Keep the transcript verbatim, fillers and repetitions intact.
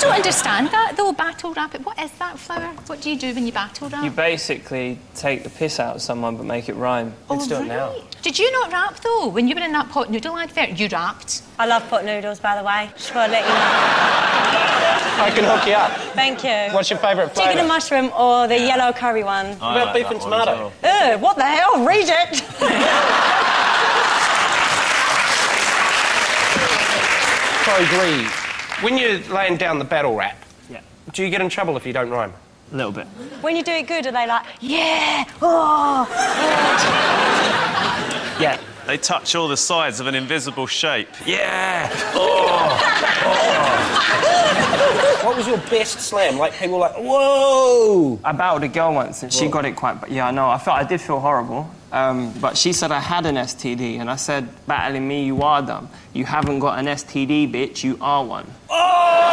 don't understand that, though, battle rap. What is that, Flower? What do you do when you battle rap? You basically take the piss out of someone but make it rhyme. Oh, Let's do right. it now. Did you not rap, though? When you were in that pot noodle advert, you rapped. I love pot noodles, by the way. Just want to let you know. I can hook you up. Thank you. What's your favourite flavour? Chicken and mushroom or the yellow curry one? What about like beef that and one tomato? as Ugh, what the hell? Read it. Sorry, Gree. When you're laying down the battle rap, Yeah. do you get in trouble if you don't rhyme? A little bit. When you do it good, are they like, yeah, oh, Yeah. They touch all the sides of an invisible shape. Yeah! Oh! Oh. What was your best slam? Like, people were like, whoa! I battled a girl once and she got it quite... Yeah, I know. I felt I did feel horrible. Um, but she said I had an S T D and I said, battling me, you are dumb. You haven't got an S T D, bitch. You are one. Oh!